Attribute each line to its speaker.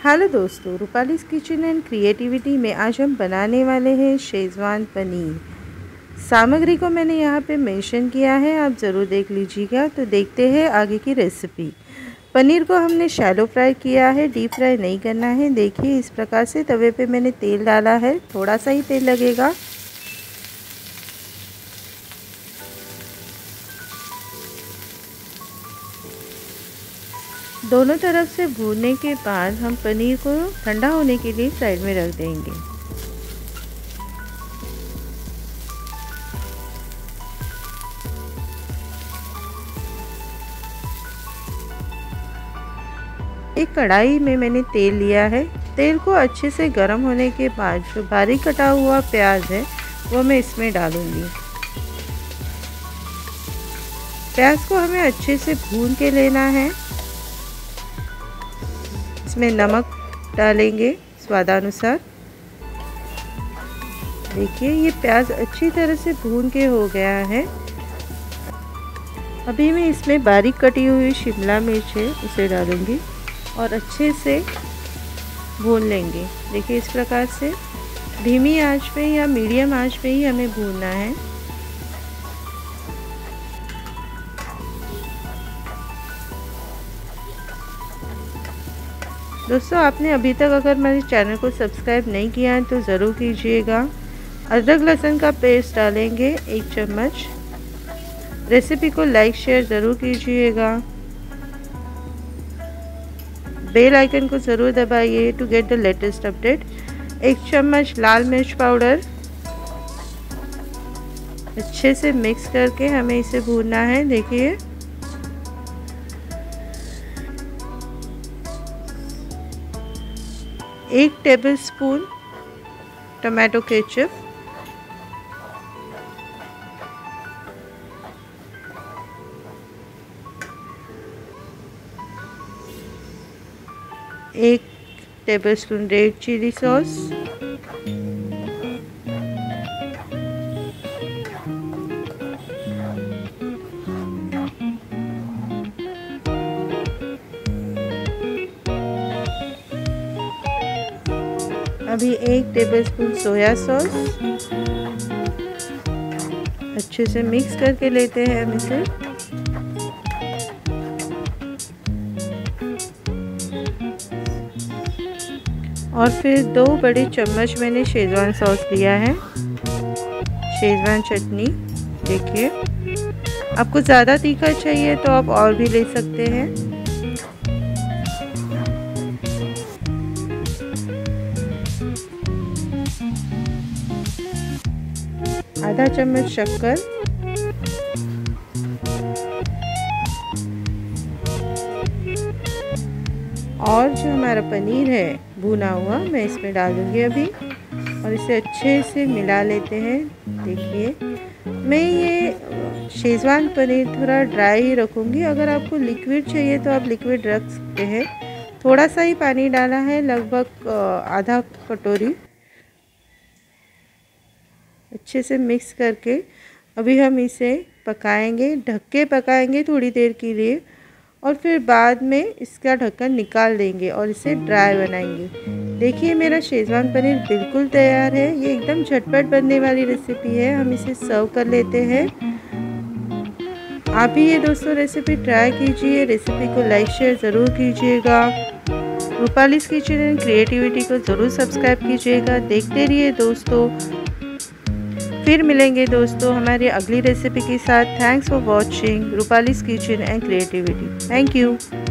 Speaker 1: Hello दोस्तों, Rupali's kitchen and creativity में आज हम बनाने वाले हैं शेज़वान पनीर। सामग्री को मैंने यहाँ पे मेंशन किया है, आप ज़रूर देख लीजिएगा। तो देखते हैं आगे की रेसिपी। पनीर को हमने शैलो फ्राई किया है, डीप फ्राई नहीं करना है। देखिए इस प्रकार से तवे पे मैंने तेल डाला है, थोड़ा सा ही तेल लगेगा। दोनों तरफ से भूनने के बाद हम पनीर को ठंडा होने के लिए साइड में रख देंगे। एक कढ़ाई में मैंने तेल लिया है। तेल को अच्छे से गर्म होने के बाद जो बारीक कटा हुआ प्याज है वो मैं इसमें डालूंगी। प्याज को हमें अच्छे से भून के लेना है। इसमें नमक डालेंगे स्वादानुसार। देखिए ये प्याज अच्छी तरह से भून के हो गया है। अभी मैं इसमें बारीक कटी हुई शिमला मिर्च है उसे डालूंगी और अच्छे से भून लेंगे। देखिए इस प्रकार से धीमी आंच पे या मीडियम आंच पे ही हमें भूनना है। दोस्तों आपने अभी तक अगर मेरे चैनल को सब्सक्राइब नहीं किया है तो ज़रूर कीजिएगा। अदरक लहसुन का पेस्ट डालेंगे 1 चम्मच। रेसिपी को लाइक शेयर ज़रूर कीजिएगा। बेल आइकन को ज़रूर दबाइए to get the latest update. 1 चम्मच लाल मिर्च पाउडर। अच्छे से मिक्स करके हमें इसे भूनना है। देखिए एक टेबलस्पून टमाटो केचप, एक टेबलस्पून रेड चिली सॉस, अभी 1 टेबलस्पून सोया सॉस। अच्छे से मिक्स करके लेते हैं हम इसे। और फिर 2 बड़े चम्मच मैंने शेज़वान सॉस लिया है, शेज़वान चटनी। देखिए आपको ज़्यादा तीखा चाहिए तो आप और भी ले सकते हैं। आधा चम्मच शक्कर, और जो हमारा पनीर है भुना हुआ मैं इसमें डाल दूँगी अभी और इसे अच्छे से मिला लेते हैं। देखिए मैं ये शेज़वान पनीर थोड़ा ड्राई ही रखूँगी। अगर आपको लिक्विड चाहिए तो आप लिक्विड रख सकते हैं। थोड़ा सा ही पानी डाला है, लगभग आधा कटोरी। अच्छे से मिक्स करके अभी हम इसे पकाएंगे, ढक के पकाएंगे थोड़ी देर के लिए और फिर बाद में इसका ढक्कन निकाल देंगे और इसे ड्राई बनाएंगे। देखिए मेरा शेज़वान पनीर बिल्कुल तैयार है। ये एकदम झटपट बनने वाली रेसिपी है। हम इसे सर्व कर लेते हैं। आप भी ये दोस्तों रेसिपी ट्राई कीजिए। रेसिपी को लाइक शेयर ज़रूर कीजिएगा। रूपालीज किचन एंड क्रिएटिविटी को ज़रूर सब्सक्राइब कीजिएगा। देखते रहिए दोस्तों। फिर मिलेंगे दोस्तों हमारी अगली रेसिपी के साथ। Thanks for watching Rupali's kitchen and creativity. Thank you.